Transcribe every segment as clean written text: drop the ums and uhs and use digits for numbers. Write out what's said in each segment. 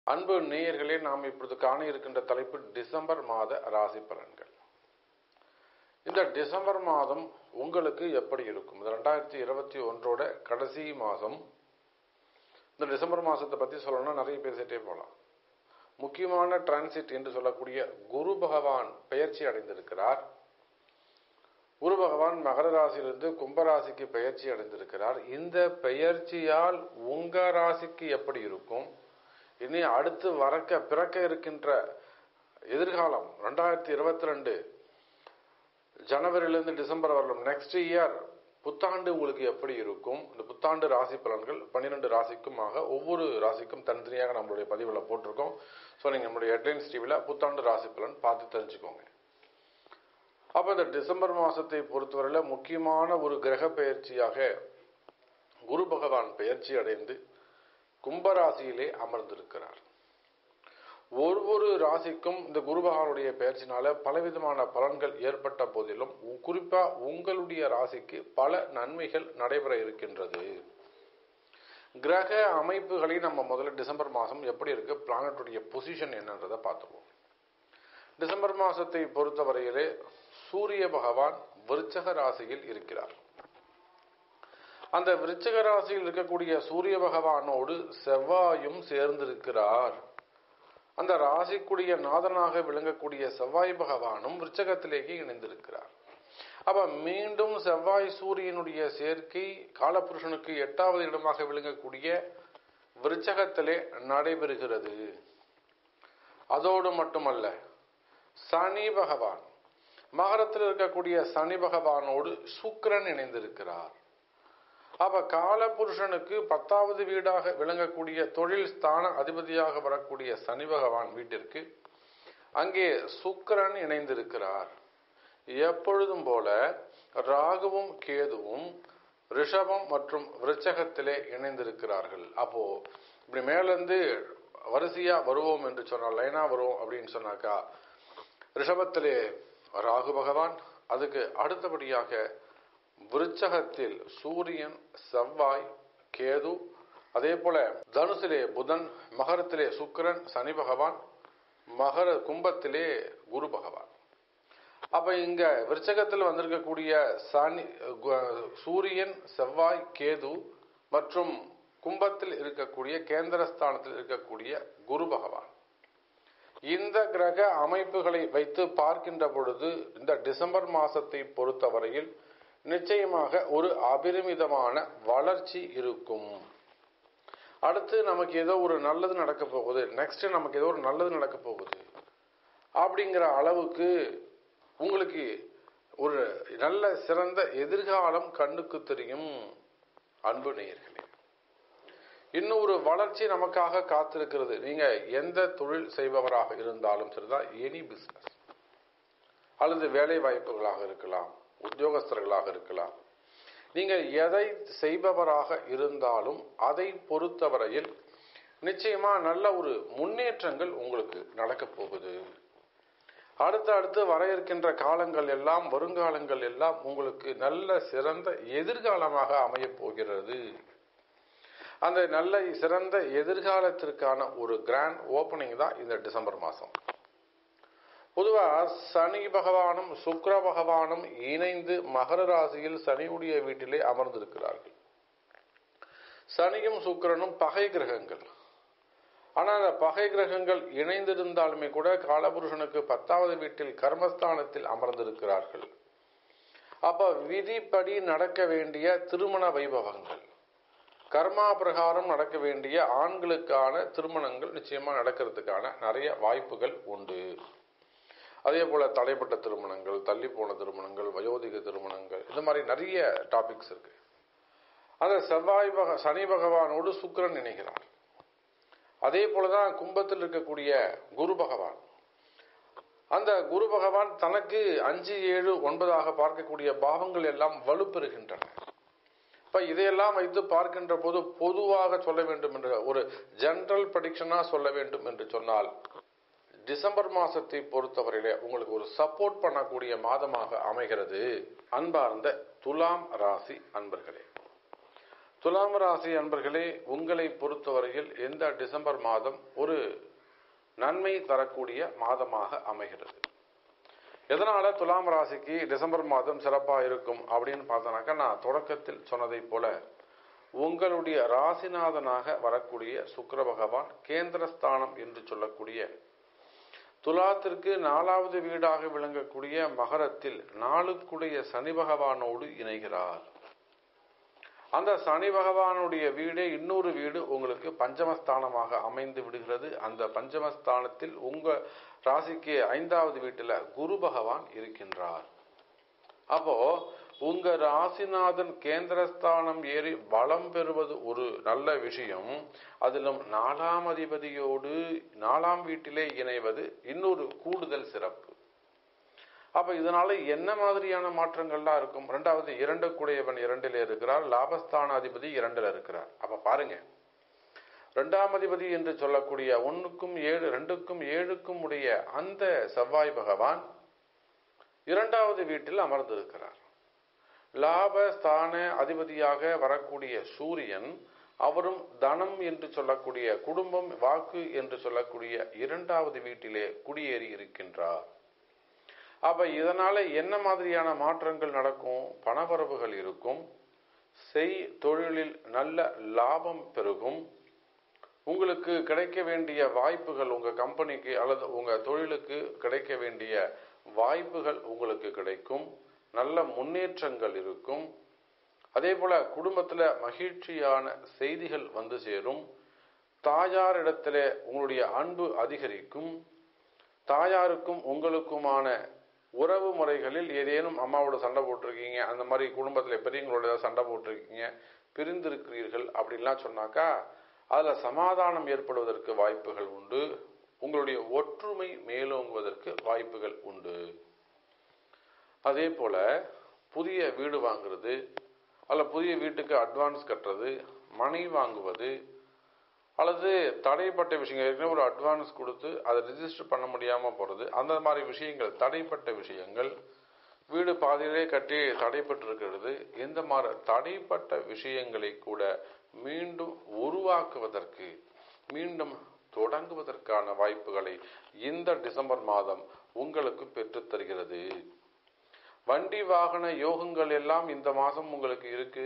அன்பு நேயர்களே, நாம் இப்பொழுது காண இருக்கின்ற தலைப்பு டிசம்பர் மாத ராசி பலன்கள். இந்த டிசம்பர் மாதம் உங்களுக்கு எப்படி இருக்கும்? 2021 கடைசி மாதம். இந்த டிசம்பர் மாதத்தை பற்றி சொல்லணும்னா நிறைய பேசிட்டே போகலாம். முக்கியமான டிரான்சிட் என்று சொல்லக்கூடிய குரு பகவான் பெயர்ச்சி அடைந்திருக்கிறார். குரு பகவான் மகர ராசியிலிருந்து கும்பராசிக்கு பெயர்ச்சி அடைந்திருக்கிறார். இந்த பெயர்ச்சியால் உங்க ராசிக்கு எப்படி இருக்கும்? இனி அடுத்து பிறக்க இருக்கின்ற எதிர்காலம் 2022 ஜனவரியிலிருந்து டிசம்பர் வரலும் நெக்ஸ்ட் இயர் புத்தாண்டு உங்களுக்கு எப்படி இருக்கும்? இந்த புத்தாண்டு ராசி பலன்கள் 12 ராசிக்குமாக ஒவ்வொரு ராசிக்கும் தனித்தனியாக நம்மளுடைய பதிவில் போட்டிருக்கோம். ஸோ நீங்கள் நம்மளுடைய ஹெட்லைன்ஸ் டிவியில் புத்தாண்டு ராசி பலன் பார்த்து தெரிஞ்சுக்கோங்க. அப்போ இந்த டிசம்பர் மாதத்தை பொறுத்தவரையில் முக்கியமான ஒரு கிரக பெயர்ச்சியாக குரு பகவான் பெயர்ச்சி அடைந்து கும்பராசியிலே அமர்ந்திருக்கிறார். ஒவ்வொரு ராசிக்கும் இந்த குரு பகவானுடைய பெயர்ச்சினால பலவிதமான பலன்கள் ஏற்பட்ட போதிலும் குறிப்பா உங்களுடைய ராசிக்கு பல நன்மைகள் நடைபெற இருக்கின்றது. கிரக அமைப்புகளை நம்ம முதல்ல டிசம்பர் மாதம் எப்படி இருக்கு, பிளானட்டுடைய பொசிஷன் என்னன்றதை பார்த்துருவோம். டிசம்பர் மாதத்தை பொறுத்தவரையிலே சூரிய பகவான் விருச்சக ராசியில் இருக்கிறார். அந்த விருச்சிக ராசியில் இருக்கக்கூடிய சூரிய பகவானோடு செவ்வாயும் சேர்ந்திருக்கிறார். அந்த ராசிக்குரிய நாதனாக விளங்கக்கூடிய செவ்வாய் பகவானும் விருச்சகத்திலேயே இணைந்திருக்கிறார். அப்ப மீண்டும் செவ்வாய் சூரியனுடைய சேர்க்கை காலபுருஷனுக்கு 8வது இடமாக விளங்கக்கூடிய விருச்சகத்திலே நடைபெறுகிறது. அதோடு மட்டுமல்ல, சனி பகவான் மகரத்தில் இருக்கக்கூடிய சனி பகவானோடு சுக்கிரன் இணைந்திருக்கிறார். அப்ப காலபுருஷனுக்கு 10வது வீடாக விளங்கக்கூடிய தொழில் ஸ்தான அதிபதியாக வரக்கூடிய சனி பகவான் வீட்டிற்கு அங்கே சுக்கிரன் இணைந்திருக்கிறார். எப்பொழுதும் போல ராகுவும் கேதுவும் ரிஷபம் மற்றும் விருச்சகத்திலே இணைந்திருக்கிறார்கள். அப்போ இப்படி மேலிருந்து வரிசையா வருவோம் என்று சொன்னால், லைனா வருவோம் அப்படின்னு சொன்னாக்கா, ரிஷபத்திலே ராகு பகவான், அதுக்கு அடுத்தபடியாக விருச்சகத்தில் சூரியன், செவ்வாய், கேது, அதே போல தனுசிலே புதன், மகரத்திலே சுக்கிரன், சனி பகவான், கும்பத்திலே குரு பகவான். அப்ப இங்க விருச்சகத்தில் வந்திருக்கக்கூடிய சூரியன், செவ்வாய், கேது மற்றும் கும்பத்தில் இருக்கக்கூடிய கேந்திரஸ்தானத்தில் இருக்கக்கூடிய குரு பகவான். இந்த கிரக அமைப்புகளை வைத்து பார்க்கின்ற பொழுது இந்த டிசம்பர் மாசத்தை பொறுத்தவரையில் நிச்சயமாக ஒரு அபரிமிதமான வளர்ச்சி இருக்கும். அடுத்து நமக்கு ஏதோ ஒரு நல்லது நடக்க போகுது, நெக்ஸ்ட் நமக்கு ஏதோ ஒரு நல்லது நடக்க போகுது அப்படிங்கிற அளவுக்கு உங்களுக்கு ஒரு நல்ல சிறந்த எதிர்காலம் கண்ணுக்கு தெரியும். அன்பு நேயர்களே, இன்னும் ஒரு வளர்ச்சி நமக்காக காத்திருக்கிறது. நீங்க எந்த தொழில் செய்பவராக இருந்தாலும் சரிதான், எனி பிசினஸ் அல்லது வேலை வாய்ப்புகளாக இருக்கலாம், உத்தியோகஸ்தர்களாக இருக்கலாம், நீங்கள் எதை செய்பவராக இருந்தாலும் அதை பொறுத்தவரையில் நிச்சயமா நல்ல ஒரு முன்னேற்றங்கள் உங்களுக்கு நடக்க போகுது. அடுத்து வர இருக்கின்ற காலங்கள் எல்லாம், வருங்காலங்கள் எல்லாம் உங்களுக்கு நல்ல சிறந்த எதிர்காலமாக அமைய போகிறது. அந்த நல்ல சிறந்த எதிர்காலத்திற்கான ஒரு கிராண்ட் ஓபனிங் தான் இந்த டிசம்பர் மாதம். பொதுவா சனி பகவானும் சுக்கிர பகவானும் இணைந்து மகர ராசியில் சனியுடைய வீட்டிலே அமர்ந்திருக்கிறார்கள். சனியும் சுக்கிரனும் பகை கிரகங்கள். ஆனா அந்த பகை கிரகங்கள் இணைந்திருந்தாலுமே கூட காலபுருஷனுக்கு 10வது வீட்டில் கர்மஸ்தானத்தில் அமர்ந்திருக்கிறார்கள். அப்ப விதிப்படி நடக்க வேண்டிய திருமண வைபவங்கள், கர்மா பிரகாரம் நடக்க வேண்டிய ஆண்களுக்கான திருமணங்கள் நிச்சயமா நடக்கிறதுக்கான நிறைய வாய்ப்புகள் உண்டு. அதே போல தடைப்பட்ட திருமணங்கள், தள்ளி போன திருமணங்கள், வயோதிக திருமணங்கள், இந்த மாதிரி நிறைய டாபிக்ஸ் இருக்கு. அந்த சனி பகவானோடு சுக்கிரன் இணைகிறார். அதே போலதான் கும்பத்தில் இருக்கக்கூடிய குரு பகவான். அந்த குரு பகவான் தனக்கு 5, 7, 9 பார்க்கக்கூடிய பாவங்கள் எல்லாம் வலுப்பெறுகின்றன. இப்ப இதையெல்லாம் வைத்து பார்க்கின்ற போது பொதுவாக சொல்ல வேண்டும் என்ற ஒரு ஜெனரல் ப்ரெடிக்ஷனா சொல்ல வேண்டும் என்று சொன்னால், டிசம்பர் மாசத்தை பொறுத்தவரையிலே உங்களுக்கு ஒரு சப்போர்ட் பண்ணக்கூடிய மாதமாக அமைகிறது. அன்பார்ந்த துலாம் ராசி அன்பர்களே, துலாம் ராசி அன்பர்களே, உங்களை பொறுத்தவரையில் இந்த டிசம்பர் மாதம் ஒரு நன்மை தரக்கூடிய மாதமாக அமைகிறது. எதனால துலாம் ராசிக்கு டிசம்பர் மாதம் சிறப்பாக இருக்கும் அப்படின்னு பார்த்தோன்னாக்கா, நான் தொடக்கத்தில் சொன்னதை போல உங்களுடைய ராசிநாதனாக வரக்கூடிய சுக்கிர பகவான் கேந்திரஸ்தானம் என்று சொல்லக்கூடிய துலாத்திற்கு 4வது வீடாக விளங்கக்கூடிய மகரத்தில் 4க்குடைய சனி பகவானோடு இணைகிறார். அந்த சனி பகவானுடைய வீடே இன்னொரு வீடு உங்களுக்கு பஞ்சமஸ்தானமாக அமைந்து விடுகிறது. அந்த பஞ்சமஸ்தானத்தில் உங்க ராசிக்கு 5வது வீட்டில் குரு பகவான் இருக்கின்றார். அப்போ உங்க ராசிநாதன் கேந்திரஸ்தானம் ஏறி பலம் பெறுவது ஒரு நல்ல விஷயம். அதிலும் 4ஆம் அதிபதியோடு 4ஆம் வீட்டிலே இணைவது இன்னொரு கூடுதல் சிறப்பு. அப்ப இதனால என்ன மாதிரியான மாற்றங்கள்லாம் இருக்கும்? 2வது 2 கூடையவன் 2ல் இருக்கிறார், லாபஸ்தான அதிபதி 2ல் இருக்கிறார். அப்ப பாருங்க, 2ஆம் அதிபதி என்று சொல்லக்கூடிய 1க்கும் 7 2க்கும் 7க்கும் உடைய அந்த செவ்வாய் பகவான் 2வது வீட்டில் அமர்ந்திருக்கிறார். லாபஸ்தான அதிபதியாக வரக்கூடிய சூரியன் அவரும் தனம் என்று சொல்லக்கூடிய குடும்பம் வாக்கு என்று சொல்லக்கூடிய 2வது வீட்டிலே குடியேறி இருக்கின்றார். அப்ப இதனால என்ன மாதிரியான மாற்றங்கள் நடக்கும்? பணவரவுகள் இருக்கும், தொழிலில் நல்ல லாபம் பெருகும், உங்களுக்கு கிடைக்க வேண்டிய வாய்ப்புகள், உங்க கம்பெனிக்கு அல்லது உங்க தொழிலுக்கு கிடைக்க வேண்டிய வாய்ப்புகள் உங்களுக்கு கிடைக்கும், நல்ல முன்னேற்றங்கள் இருக்கும். அதே போல குடும்பத்துல மகிழ்ச்சியான செய்திகள் வந்து சேரும். தாயாரிடத்துல உங்களுடைய அன்பு அதிகரிக்கும். தாயாருக்கும் உங்களுக்குமான உறவு முறைகளில் ஏதேனும் அம்மாவோட சண்டை போட்டிருக்கீங்க, அந்த மாதிரி குடும்பத்துல பெரியவங்களோட சண்டை போட்டிருக்கீங்க, பிரிந்திருக்கிறீர்கள் அப்படின்லாம் சொன்னாக்கா அதுல சமாதானம் ஏற்படுவதற்கு வாய்ப்புகள் உண்டு. உங்களுடைய ஒற்றுமை மேலோங்குவதற்கு வாய்ப்புகள் உண்டு. அதே போல புதிய வீடு வாங்குறது அல்ல புதிய வீட்டுக்கு அட்வான்ஸ் கட்டுறது, மனை வாங்குவது அல்லது தடைப்பட்ட விஷயங்கள், ஏற்கனவே ஒரு அட்வான்ஸ் கொடுத்து அதை ரிஜிஸ்டர் பண்ண முடியாம போறது, அந்த மாதிரி விஷயங்கள், தடைப்பட்ட விஷயங்கள், வீடு பாதியிலே கட்டி தடைப்பட்டு இருக்கிறது, இந்த மாதிரி தடைப்பட்ட விஷயங்களை கூட மீண்டும் உருவாக்குவதற்கு, மீண்டும் தொடங்குவதற்கான வாய்ப்புகளை இந்த டிசம்பர் மாதம் உங்களுக்கு பெற்றுத் தருகிறது. வண்டி வாகன யோகங்கள் எல்லாம் இந்த மாசம் உங்களுக்கு இருக்கு.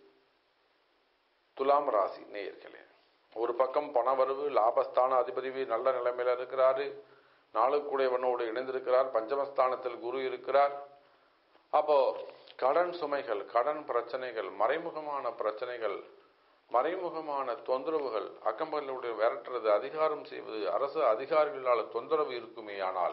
துலாம் ராசி நேயர்களே, ஒரு பக்கம் பணவரவு, லாபஸ்தான அதிபதி நல்ல நிலைமையில இருக்கிறாரு, 4கூடையவனோடு இணைந்திருக்கிறார், பஞ்சமஸ்தானத்தில் குரு இருக்கிறார். அப்போ கடன் சுமைகள், கடன் பிரச்சனைகள், மறைமுகமான பிரச்சனைகள், மறைமுகமான தொந்தரவுகள், அக்கம்பர்களுடைய விரட்டுறது, அதிகாரம் செய்வது, அரசு அதிகாரிகளால் தொந்தரவு இருக்குமே, ஆனால்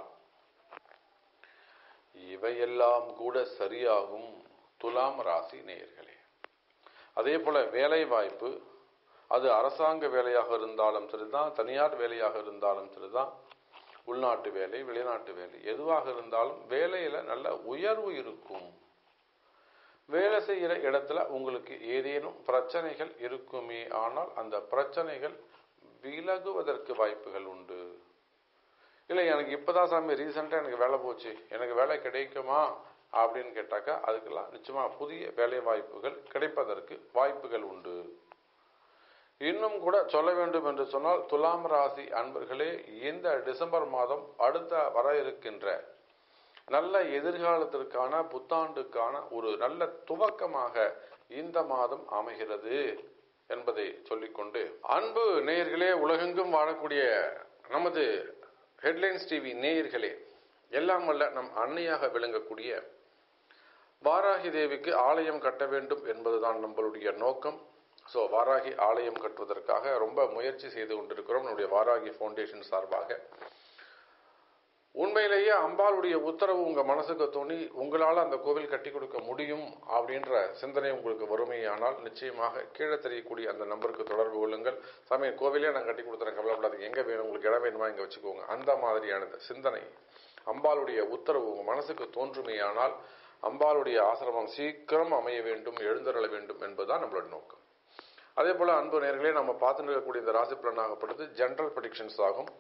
இவையெல்லாம் கூட சரியாகும் துலாம் ராசி நேயர்களே. அதே போல வேலை வாய்ப்பு, அது அரசாங்க வேலையாக இருந்தாலும் சரிதான், தனியார் வேலையாக இருந்தாலும் சரிதான், உள்நாட்டு வேலை வெளிநாட்டு வேலை எதுவாக இருந்தாலும் வேலையில நல்ல உயர்வு இருக்கும். வேலை செய்கிற இடத்துல உங்களுக்கு ஏதேனும் பிரச்சனைகள் இருக்குமே, ஆனால் அந்த பிரச்சனைகள் விலகுவதற்கு வாய்ப்புகள் உண்டு. இல்லை எனக்கு இப்பதான் சாமி ரீசெண்டா எனக்கு வேலை போச்சு, எனக்கு வேலை கிடைக்குமா அப்படின்னு கேட்டாக்கா அதுக்கெல்லாம் நிச்சயமா புதிய வேலை வாய்ப்புகள் கிடைப்பதற்கு வாய்ப்புகள் உண்டு. இன்னும் கூட சொல்ல வேண்டும் என்று சொன்னால், துலாம் ராசி அன்பர்களே, இந்த டிசம்பர் மாதம் அடுத்த வர இருக்கின்ற நல்ல எதிர்காலத்திற்கான புத்தாண்டுக்கான ஒரு நல்ல துவக்கமாக இந்த மாதம் அமைகிறது என்பதை சொல்லிக்கொண்டு, அன்பு நேயர்களே, உலகெங்கும் வாழக்கூடிய நமது ஹெட்லைன்ஸ் டிவி நேயர்களே, எல்லாம் வல்ல நம் அன்னையாக விளங்கக்கூடிய வாராகி தேவிக்கு ஆலயம் கட்ட வேண்டும் என்பதுதான் நம்மளுடைய நோக்கம். ஸோ வாராகி ஆலயம் கட்டுவதற்காக ரொம்ப முயற்சி செய்து கொண்டிருக்கிறோம் நம்முடைய வாராகி ஃபவுண்டேஷன் சார்பாக. உண்மையிலேயே அம்பாளுடைய உத்தரவு உங்க மனசுக்கு தோணி உங்களால் அந்த கோவில் கட்டி கொடுக்க முடியும் அப்படின்ற சிந்தனை உங்களுக்கு வறுமையானால் நிச்சயமாக கீழே தெரியக்கூடிய அந்த நம்பருக்கு தொடர்பு கொள்ளுங்கள். சாமி கோவிலே நான் கட்டி கொடுத்துறேன், கவலைப்படாதீங்க, எங்க வேணும் உங்களுக்கு இடம் வேணுமா இங்க வச்சுக்கோங்க, அந்த மாதிரியான சிந்தனை அம்பாளுடைய உத்தரவு உங்க மனசுக்கு தோன்றுமையானால் அம்பாளுடைய ஆசிரமம் சீக்கிரம் அமைய வேண்டும், எழுந்தருள வேண்டும் என்பதுதான் நம்மளோட நோக்கம். அதே போல அன்பு நேயர்களே, நம்ம பார்த்துட்டு இருக்கக்கூடிய இந்த ராசி பலனாகப்படுது ஜெனரல் ப்ரெடிக்ஷன்ஸ் ஆகும்.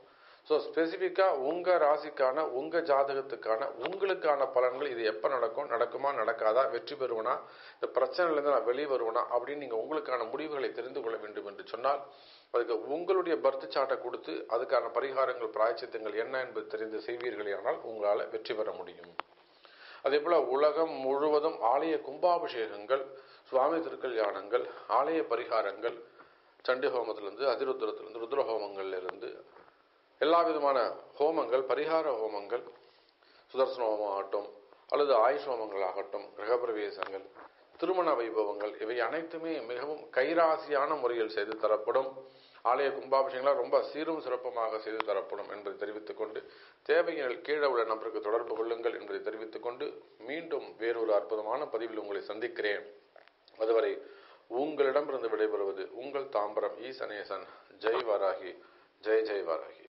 ஸோ ஸ்பெசிஃபிக்காக உங்கள் ராசிக்கான உங்கள் ஜாதகத்துக்கான உங்களுக்கான பலன்கள் இது எப்போ நடக்கும், நடக்குமா நடக்காதா, வெற்றி பெறுவனா, இந்த பிரச்சனையிலேருந்து நான் வெளியே வருவனா அப்படின்னு நீங்கள் உங்களுக்கான முடிவுகளை தெரிந்து கொள்ள வேண்டும் என்று சொன்னால் அதுக்கு உங்களுடைய பர்த் சார்ட்டை கொடுத்து அதுக்கான பரிகாரங்கள் பிராயச்சித்தங்கள் என்ன என்பது தெரிந்து செய்வீர்களே ஆனால் உங்களால் வெற்றி பெற முடியும். அதே போல் உலகம் முழுவதும் ஆலய கும்பாபிஷேகங்கள், சுவாமி திருக்கல்யாணங்கள், ஆலய பரிகாரங்கள், சண்டி ஹோமத்திலிருந்து அதிருத்ரத்திலிருந்து ருத்ர ஹோமங்கள்லேருந்து எல்லா விதமான ஹோமங்கள், பரிகார ஹோமங்கள், சுதர்சன ஹோமம் ஆகட்டும் அல்லது ஆயுஷ் ஹோமங்கள் ஆகட்டும், கிரகப்பிரவேசங்கள், திருமண வைபவங்கள், இவை அனைத்துமே மிகவும் கைராசியான முறையில் செய்து தரப்படும். ஆலய கும்பாபிஷேகங்களாக ரொம்ப சீரும் சிறப்புமாக செய்து தரப்படும் என்பதை தெரிவித்துக் கொண்டு தேவையில் கீழே உள்ள நபருக்கு தொடர்பு கொள்ளுங்கள் என்பதை தெரிவித்துக் கொண்டு மீண்டும் வேறொரு அற்புதமான பதிவில் உங்களை சந்திக்கிறேன். அதுவரை உங்களிடமிருந்து விடைபெறுவது உங்கள் தாம்பரம் ஈசனேசன். ஜெய் வாராகி, ஜெய் ஜெய் வாராகி.